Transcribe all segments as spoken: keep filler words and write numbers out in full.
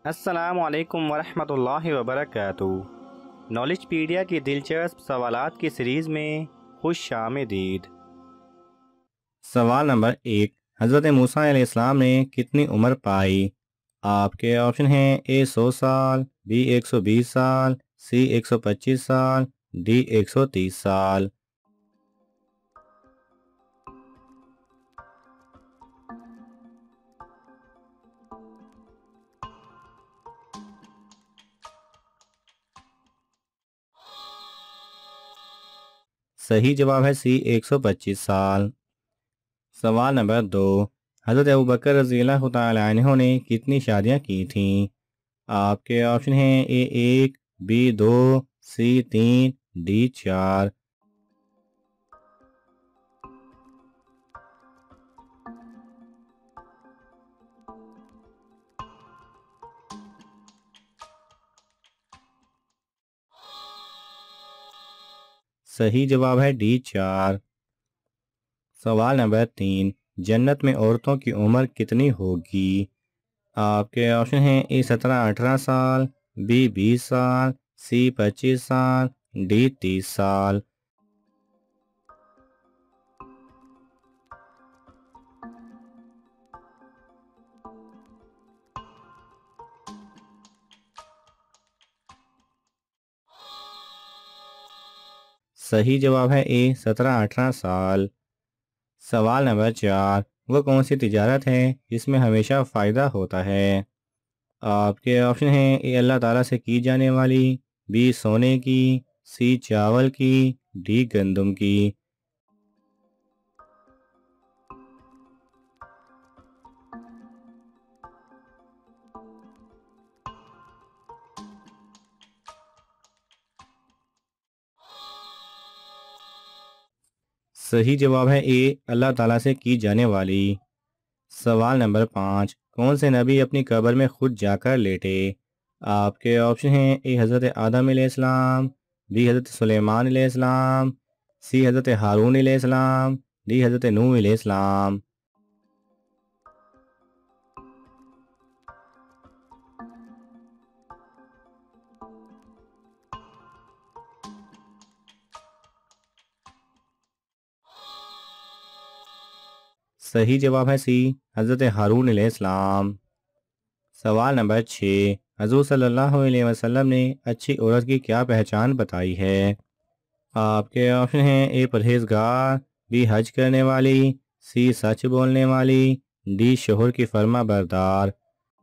अस्सलामुअलैकुम वरहमतुल्लाहि वबरकातुहू। नॉलेजपीडिया की दिलचस्प सवालात की सीरीज़ में खुश आमदीद। सवाल नंबर एक, हज़रत मूसा अलैहिस्सलाम ने कितनी उम्र पाई? आपके ऑप्शन हैं ए सौ साल, बी एक सौ बीस साल, सी एक सौ पच्चीस साल, डी एक सौ तीस साल। सही जवाब है सी एक सौ पच्चीस साल। सवाल नंबर दो, हज़रत अबू बकर रज़ियल्लाहु तआला अन्हु ने कितनी शादियां की थीं? आपके ऑप्शन हैं ए एक, बी दो, सी तीन, डी चार। सही जवाब है डी चार। सवाल नंबर तीन, जन्नत में औरतों की उम्र कितनी होगी? आपके ऑप्शन हैं ए सत्रह अठारह साल, बी बीस साल, सी पच्चीस साल, डी तीस साल। सही जवाब है ए सत्रह अठारह साल। सवाल नंबर चार, वो कौन सी तिजारत है जिसमें हमेशा फ़ायदा होता है? आपके ऑप्शन हैं ए अल्लाह ताला से की जाने वाली, बी सोने की, सी चावल की, डी गंदम की। सही जवाब है ए अल्लाह ताला से की जाने वाली। सवाल नंबर पाँच, कौन से नबी अपनी कब्र में खुद जाकर लेटे? आपके ऑप्शन हैं ए हज़रत आदम अलैहिस्सलाम, बी हज़रत सुलेमान अलैहिस्सलाम, सी हज़रत हारून अलैहिस्सलाम, डी हज़रत नूह अलैहिस्सलाम। सही जवाब है सी हज़रत हारून अलैहिस्सलाम। सवाल नंबर छः, हज़ूर सल्लल्लाहु अलैहि वसल्लम ने अच्छी औरत की क्या पहचान बताई है? आपके ऑप्शन हैं ए परहेजगार, बी हज करने वाली, सी सच बोलने वाली, डी शोहर की फर्मा बरदार।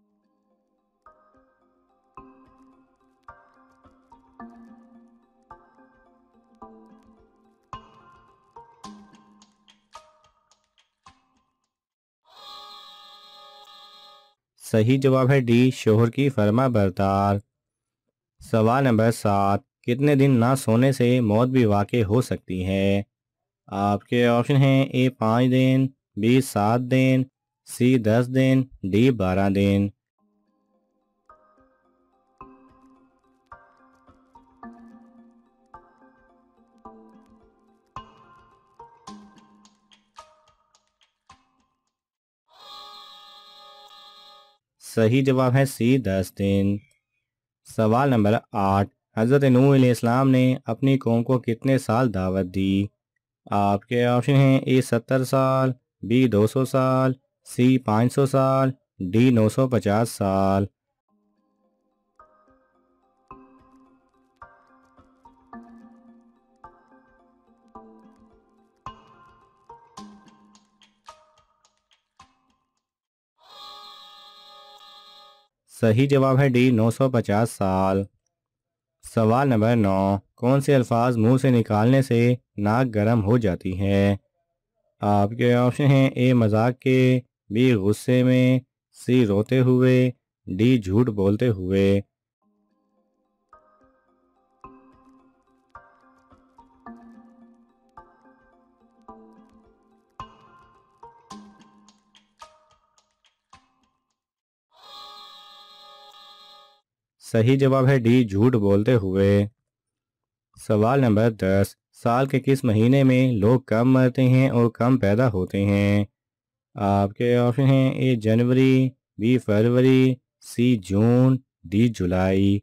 सही जवाब है डी शोहर की फर्मा बरदार। सवाल नंबर सात, कितने दिन ना सोने से मौत भी वाक़ई हो सकती है? आपके ऑप्शन हैं ए पाँच दिन, बी सात दिन, सी दस दिन, डी बारह दिन। सही जवाब है सी दस दिन। सवाल नंबर आठ, हज़रत नूह अलैहिस्सलाम ने अपनी कौम को कितने साल दावत दी? आपके ऑप्शन हैं ए सत्तर साल, बी दो सौ साल, सी पाँच सौ साल, डी नौ सौ पचास साल। सही जवाब है डी नौ सौ पचास साल। सवाल नंबर नौ, कौन से अल्फाज मुंह से निकालने से नाक गर्म हो जाती है? आपके ऑप्शन हैं ए मजाक के, बी गुस्से में, सी रोते हुए, डी झूठ बोलते हुए। सही जवाब है डी झूठ बोलते हुए। सवाल नंबर दस, साल के किस महीने में लोग कम मरते हैं और कम पैदा होते हैं? आपके ऑप्शन हैं ए जनवरी, बी फरवरी, सी जून, डी जुलाई।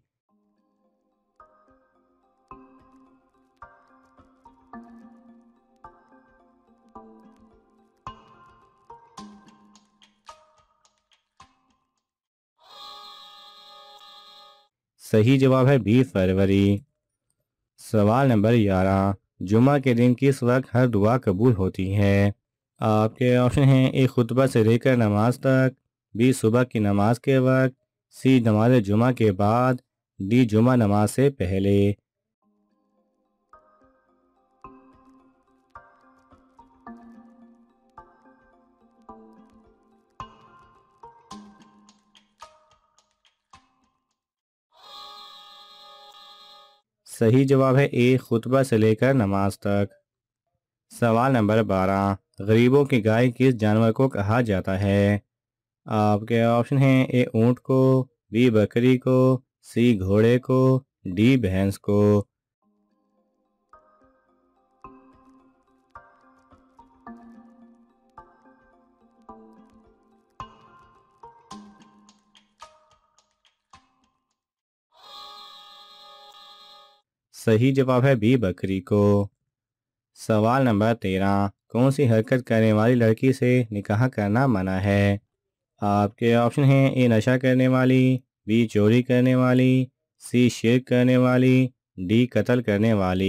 सही जवाब है बी फरवरी। सवाल नंबर ग्यारह, जुमा के दिन किस वक्त हर दुआ कबूल होती है? आपके ऑप्शन हैं ए खुतबा से लेकर नमाज तक, बी सुबह की नमाज के वक्त, सी नमाज जुमा के बाद, डी जुमा नमाज से पहले। सही जवाब है ए खुतबा से लेकर नमाज तक। सवाल नंबर बारह, गरीबों की गाय किस जानवर को कहा जाता है? आपके ऑप्शन हैं ए ऊंट को, बी बकरी को, सी घोड़े को, डी भैंस को। सही जवाब है बी बकरी को। सवाल नंबर तेरह, कौन सी हरकत करने वाली लड़की से निकाह करना मना है? आपके ऑप्शन हैं ए नशा करने वाली, बी चोरी करने वाली, सी शिर्क करने वाली, डी कत्ल करने वाली।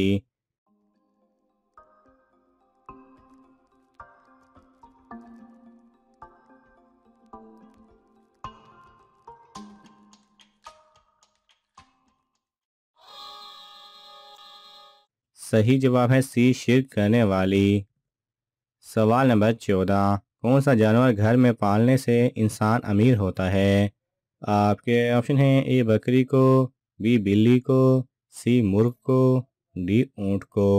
सही जवाब है सी शिर्क करने वाली। सवाल नंबर चौदह, कौन सा जानवर घर में पालने से इंसान अमीर होता है? आपके ऑप्शन हैं ए बकरी को, बी बिल्ली को, सी मुर्ग को, डी ऊंट को।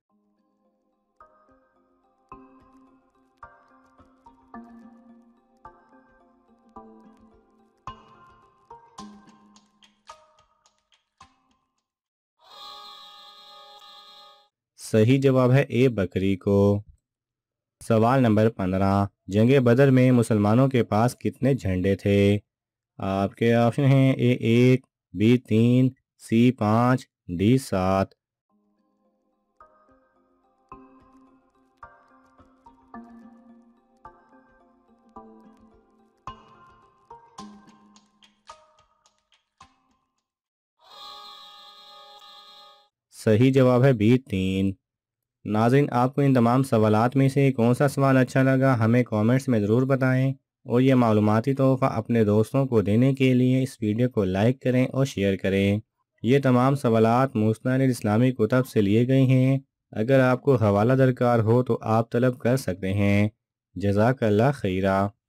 सही जवाब है ए बकरी को। सवाल नंबर पंद्रह, जंग बदर में मुसलमानों के पास कितने झंडे थे? आपके ऑप्शन हैं ए एक, बी तीन, सी पाँच, डी सात। सही जवाब है बी तीन। नाज़रीन, आपको इन तमाम सवालात में से कौन सा सवाल अच्छा लगा हमें कमेंट्स में ज़रूर बताएं, और ये मालूमाती तोहफ़ा अपने दोस्तों को देने के लिए इस वीडियो को लाइक करें और शेयर करें। ये तमाम सवालात मुस्तनद इस्लामी कुतब से लिए गए हैं। अगर आपको हवाला दरकार हो तो आप तलब कर सकते हैं। जज़ाकल्लाह खैरा।